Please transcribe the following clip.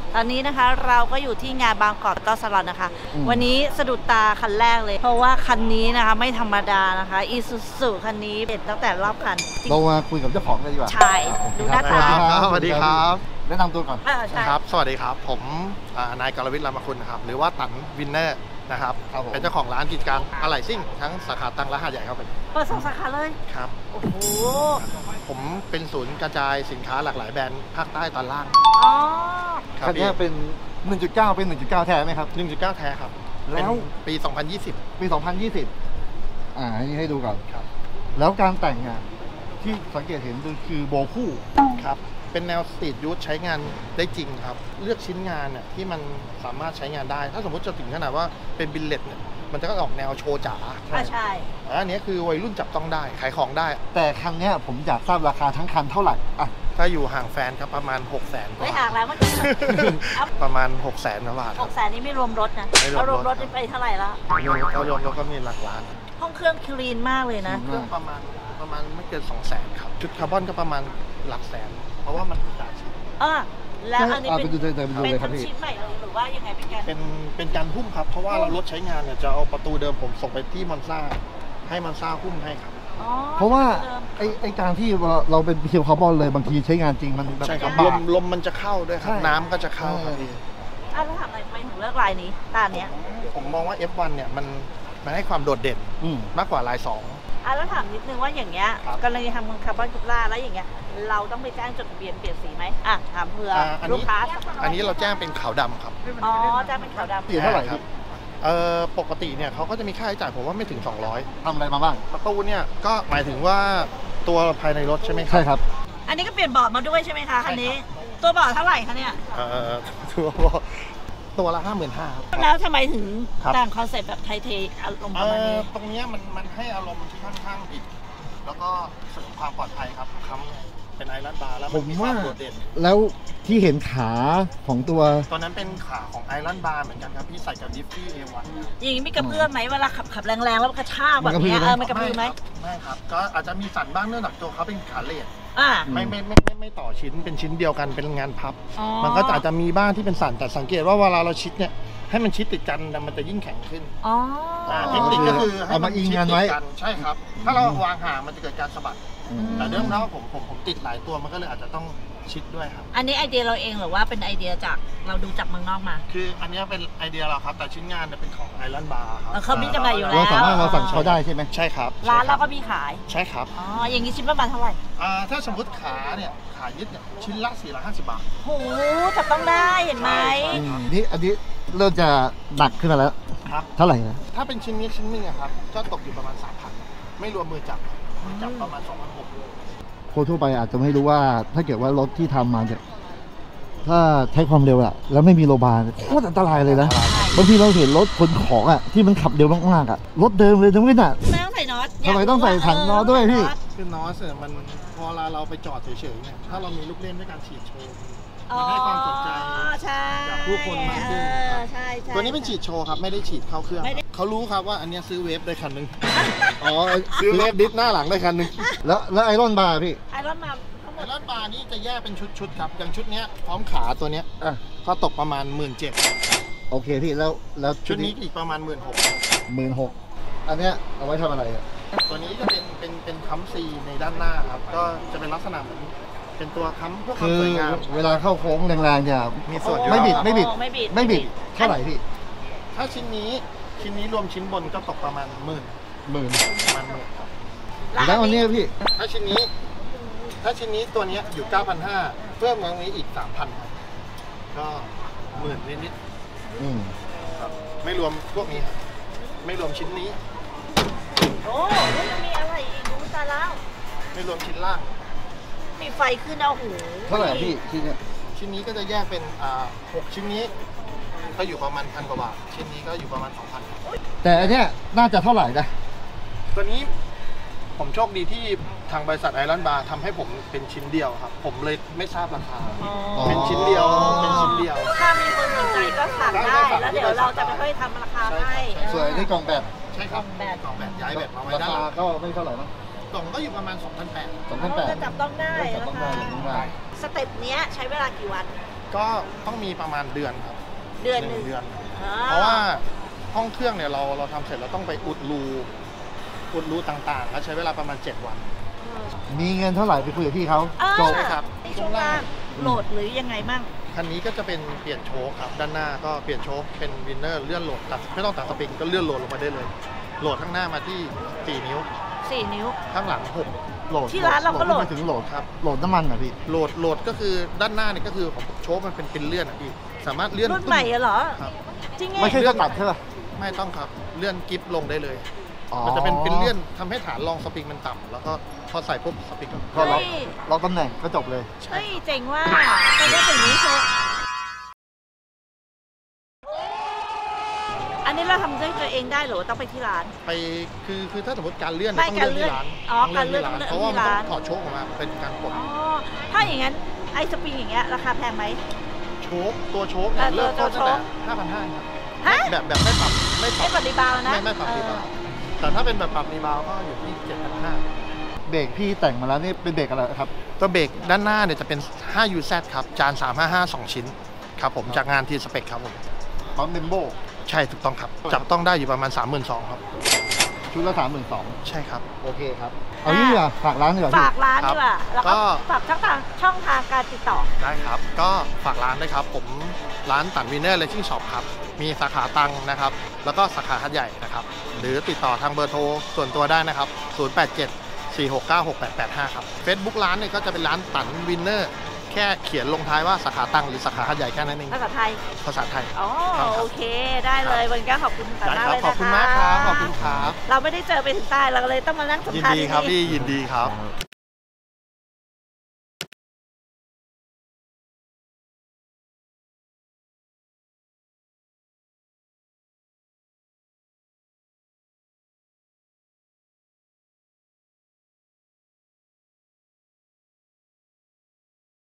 ตอนนี้นะคะเราก็อยู่ที่งานบางกอกต้อสลอนนะคะวันนี้สะดุดตาคันแรกเลยเพราะว่าคันนี้นะคะไม่ธรรมดานะคะอีซูซูคันนี้เด็ดตั้งแต่รอบคันเรามาคุยกับเจ้าของกันดีกว่าใช่ดูหน้าตาสวัสดีครับแนะนำตัวก่อนครับสวัสดีครับผมนายกรวิทย์รามคุณนะครับหรือว่าตันวินเนอร์นะครับเป็นเจ้าของร้านกิจการอะไหล่ซิ่งทั้งสาขาตังและหาดใหญ่ครับเปิด2 สาขาเลยครับโอ้โหผมเป็นศูนย์กระจายสินค้าหลากหลายแบรนด์ภาคใต้ตอนล่างอ๋อคันนี้เป็น 1.9 เป็น 1.9 แท้ไหมครับ 1.9 แท้ครับแล้วปี 2020 ปี 2020นี่ให้ดูก่อนครับแล้วการแต่งงานที่สังเกตเห็นคือโบคู่ครับเป็นแนวสตรีทยูทใช้งานได้จริงครับเลือกชิ้นงานเนี่ยที่มันสามารถใช้งานได้ถ้าสมมติจะถึงขนาดว่าเป็นบิลเลตเนี่ยมันจะก็ออกแนวโชว์จ๋าใช่อันนี้คือวัยรุ่นจับต้องได้ขายของได้แต่คันนี้ผมอยากทราบราคาทั้งคันเท่าไหร่ถ้าอยู่ห่างแฟนครับประมาณ 600,000 ไม่ห่างแล้วเมื่อกี้ประมาณ 600,000 บาท 600,000นี่ไม่รวมรถนะเอารวมรถไปเท่าไหร่แล้วเอารวมรถก็มีหลักล้านห้องเครื่องคลีนมากเลยนะเครื่องประมาณไม่เกิน 200,000 ครับชุดคาร์บอนก็ประมาณหลักแสนเพราะว่ามันเป็นการชิ้นแล้วอันนี้เป็นทั้งชิ้นใหม่หรือว่ายังไงเป็นการหุ้มครับเพราะว่าเรารถใช้งานเนี่ยจะเอาประตูเดิมผมส่งไปที่มอนซ่าให้มอนซ่าหุ้มให้ครับเพราะว่าไอ้การที่เราเป็นเคียวคาร์บอนเลยบางทีใช้งานจริงมันใช่ครับลมมันจะเข้าด้วยครับน้ำก็จะเข้าครับแล้วถามอะไรไปถึงเลือกลายนี้ตาเนี้ยผมมองว่า F1 เนี่ยมันให้ความโดดเด่นมากกว่าลาย2 แล้วถามนิดนึงว่าอย่างเงี้ยกำลังจะทำคาร์บอนคูล่าแล้วอย่างเงี้ยเราต้องไปแจ้งจดทะเบียนเปลี่ยนสีไหมถามเพื่อลูกค้าอันนี้เราแจ้งเป็นขาวดำครับแจ้งเป็นขาวดำเปลี่ยนเท่าไหร่ครับปกติเนี่ยเขาก็จะมีค่าใช้จ่ายผมว่าไม่ถึง200 ทำอะไรมาบ้างประตูเนี่ยก็หมายถึงว่าตัวภายในรถใช่ไหมครับใช่ครับอันนี้ก็เปลี่ยนเบาะมาด้วยใช่ไหมคะคันนี้ตัวเบาะเท่าไหร่คะเนี่ยตัวละ 55,000 ครับแล้วทำไมถึงแต่งคอนเซ็ปต์แบบไทยเทอารมณ์ประมาณนี้ตรงนี้มันให้อารมณ์ที่ค่อนข้างบิดแล้วก็เสริมความปลอดภัยครับค้ำเป็นไอรอนบาร์แล้วผมว่าโดดเด่นแล้วที่เห็นขาของตัวนั้นเป็นขาของไอรอนบาร์เหมือนกันครับพี่ใส่กับดิฟฟี่A1 อย่างนี้มีกระเพื่อมไหมเวลาขับแรงๆแล้วกระชากแบบนี้มันกระเพื่อมไหมไม่ครับก็อาจจะมีสั่นบ้างเนื่องจากตัวเขาเป็นขาเลทไม่ต่อชิ้นเป็นชิ้นเดียวกันเป็นงานพับมันก็อาจจะมีบ้างที่เป็นสั่นแต่สังเกตว่าเวลาเราชิดเนี่ยให้มันชิดติดกันมันจะยิ่งแข็งขึ้นเทคนิคก็คือให้มันชิดติดกันใช่ครับถ้าเราวางห่างมันจะเกิดการสะบัดแต่เดิมแล้วผมติดหลายตัวมันก็เลยอาจจะต้องชิดด้วยครับอันนี้ไอเดียเราเองหรือว่าเป็นไอเดียจากเราดูจากเมืองนอกมาคืออันนี้เป็นไอเดียเราครับแต่ชิ้นงานเป็นของไอรอนบาร์ครับเขามีจำหน่ายอยู่แล้วเราสามารถเราสั่งเขาได้ใช่ไหมใช่ครับร้านเราก็มีขายใช่ครับอย่างนี้ชิ้นประมาณเท่าไหร่ถ้าสมมติขายึดเนี่ยชิ้นละ450 บาทโหจับต้องได้เห็นไหมนี่อันนี้เริ่มจะหนักขึ้นมาแล้วครับเท่าไหร่นะถ้าเป็นชิ้นนี้ชิ้นนึงครับก็ตกอยู่ประมาณ 3,000ไม่รวมมือจับประมาณ 2,600 คนทั่วไปอาจจะไม่รู้ว่าถ้าเกิดว่ารถที่ทำมาเนี่ยถ้าใช้ความเร็วแล้วไม่มีโลบาร์โคตรอันตรายเลยนะบางทีเราเห็นรถขนของที่มันขับเร็วมากๆรถเดิมเลยทั้งนั้นไม่ต้องใส่น็อตทำไมต้องใส่ถังน็อตด้วยพี่คือน็อตมันพอเราไปจอดเฉยๆเนี่ยถ้าเรามีลูกเล่นด้วยการฉีดโชว์มันให้ความสนใจจากผู้คนมากขึ้นตัวนี้เป็นฉีดโชว์ครับไม่ได้ฉีดเข้าเครื่องเขารู้ครับว่าอันนี้ซื้อเวฟได้คันนึงซื้อเวฟดิสหน้าหลังได้คันนึงแล้วไอรอนบาร์พี่ไอรอนบาร์นี่จะแยกเป็นชุดครับอย่างชุดนี้พร้อมขาตัวนี้ก็ตกประมาณ 17,000 โอเคพี่แล้วชุดนี้อีกประมาณ 16,000อันเนี้ยเอาไว้ทำอะไรตัวนี้จะเป็นค้ำซีในด้านหน้าครับก็จะเป็นลักษณะเหมือนเป็นตัวค้ำเพื่อความสวยงามเวลาเข้าโค้งแรงๆเนี่ยมีส่วนไม่บิดเท่าไหร่พี่ถ้าชิ้นนี้รวมชิ้นบนก็ตกประมาณหมื่นประมาณ10,000ครับแล้วอันนี้พี่ถ้าชิ้นนี้ตัวนี้อยู่ 9,500 เพิ่มมาตรงนี้อีก 3,000 ก็10,000นิดๆครับไม่รวมพวกนี้ไม่รวมชิ้นนี้โอ้ยังมีอะไรอีกดูตาแล้วไม่รวมชิ้นล่างมีไฟขึ้นเอาหูเท่าไหร่พี่ชิ้นนี้ก็จะแยกเป็น6ชิ้นนี้ก็อยู่ประมาณ1,000 กว่าบาทชิ้นนี้ก็อยู่ประมาณ 2,000 แต่อันเนี้ยน่าจะเท่าไหร่นะตัวนี้ผมโชคดีที่ทางบริษัทไอรอนบาร์ทำให้ผมเป็นชิ้นเดียวครับผมเลยไม่ทราบราคาเป็นชิ้นเดียวถ้ามีคนสนใจก็สั่งได้แล้วเดี๋ยวเราจะไปค่อยทำราคาให้ส่วนนี้กล่องแบบใช่ครับกล่องแบบย้ายแบบมาไว้ได้ราคาก็ไม่เท่าไหร่นะกล่องก็อยู่ประมาณ 2,800 จะจับต้องได้สเต็ปนี้ใช้เวลากี่วันก็ต้องมีประมาณเดือนครับเดือนหนึ่งเดือน เพราะว่าห้องเครื่องเนี่ยเราทำเสร็จเราต้องไปอุดรูต่างๆแล้วใช้เวลาประมาณ7 วันมีเงินเท่าไหร่ไปคุยกับพี่เขาจจบบครับช่วงล่างโหลดหรือยังไงมั่งคันนี้ก็จะเป็นเปลี่ยนโชคครับด้านหน้าก็เปลี่ยนโชคเป็นวินเนอร์เลื่อนโหลดตัดไม่ต้องตัดสปริงก็เลื่อนโหลดลงมาได้เลยโหลดข้างหน้ามาที่4 นิ้ว 4 นิ้วข้างหลัง6 โหลดที่ร้านเราก็โหลดไม่ถึงโหลดครับโหลดน้ำมันเหรอพี่โหลดก็คือด้านหน้าเนี่ยก็คือของโชคมันเป็นเลื่อนอ่ะพี่สามารถเลื่อนรุ่นใหม่อะเหรอครับจริงไงไม่ใช่สตัดใช่ป่ะไม่ต้องครับเลื่อนกิฟลงได้เลยอ๋อมันจะเป็นเลื่อนทำให้ฐานรองสปริงมันต่ำแล้วก็พอใส่ปุ๊บสปริงก็ล็อกตำแหน่งก็จบเลยเฮ้ยเจ๋งว่าแต่ว่าสิ่งนี้โชว์อันนี้เราทำด้วยตัวเองได้หรือว่าต้องไปที่ร้านไปคือถ้าสมมติการเลื่อนไม่ต้องเลื่อนที่ร้านการเลื่อนต้องอ๋อที่ร้านเพราะว่ามันการเลื่ต้ออน งถอดโชคออกมาเป็นการปลดอ๋อถ้าอย่างนั้นไอ้สปริงอย่างเงี้ยราคาแพงไหมโชคตัวโชคเนี่ยเริ่มต้นตั้งแต่ 5,500 ครับฮะแบบไม่ปรับไม่ปฏิบาลนะไม่ปรับรีบาวด์แต่ถ้าเป็นแบบปรับรีบาวด์ก็อยู่ที่ 7,500 เบรกพี่แต่งมาแล้วนี่เป็นเบรกอะไรครับตัวเบรกด้านหน้าเนี่ยจะเป็น 5UZ ครับจาน 355 2 ชิ้นครับผมจากงานทีสเปคครับผมพร้อมเบมโบใช่ถูกต้องครับจับต้องได้อยู่ประมาณ 32,000 ครับชุดละ32,000 ใช่ครับโอเคครับ เอางี้ดีกว่าฝากร้านดีกว่าพี่ฝากร้านดีกว่าแล้วก็ก็ฝากช่องทางการติดต่อได้ครับ ก็ฝากร้านด้วยครับ ผมร้านตันวินเนอร์เลสซิ่งช็อปครับ มีสาขาตังนะครับ แล้วก็สาขาหัดใหญ่นะครับ หรือติดต่อทางเบอร์โทรส่วนตัวได้นะครับ 087-469-6885 ครับ Facebook ร้านเนี่ยก็จะเป็นร้านตันวินเนอร์แค่เขียนลงท้ายว่าสาขาตังหรือสาขาหัดใหญ่แค่นั้นเองภาษาไทยภาษาไทยอ๋อครับโอเค ได้เลยวันนี้ขอบคุณสาได้มารครับเลยขอบคุณมากครับ ขอบคุณครับเราไม่ได้เจอไปถึงใต้เราก็เลยต้องมานั่งสัมยินภาษณ์ดีครับที่นี่พี่ยินดีครับ